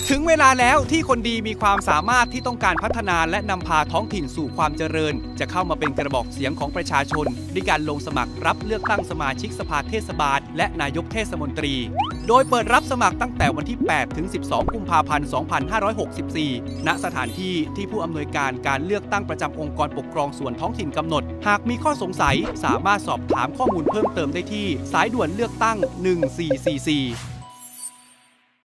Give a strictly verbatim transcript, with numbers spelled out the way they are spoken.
ถึงเวลาแล้วที่คนดีมีความสามารถที่ต้องการพัฒนาและนำพาท้องถิ่นสู่ความเจริญจะเข้ามาเป็นกระบอกเสียงของประชาชนด้วยการลงสมัครรับเลือกตั้งสมาชิกสภาเทศบาลและนายกเทศมนตรีโดยเปิดรับสมัครตั้งแต่วันที่ แปด ถึง สิบสอง กุมภาพันธ์ สองพันห้าร้อยหกสิบสี่ ณ สถานที่ที่ผู้อำนวยการการเลือกตั้งประจำองค์กรปกครองส่วนท้องถิ่นกำหนดหากมีข้อสงสัยสามารถสอบถามข้อมูลเพิ่มเติมได้ที่สายด่วนเลือกตั้งหนึ่งสี่สี่สี่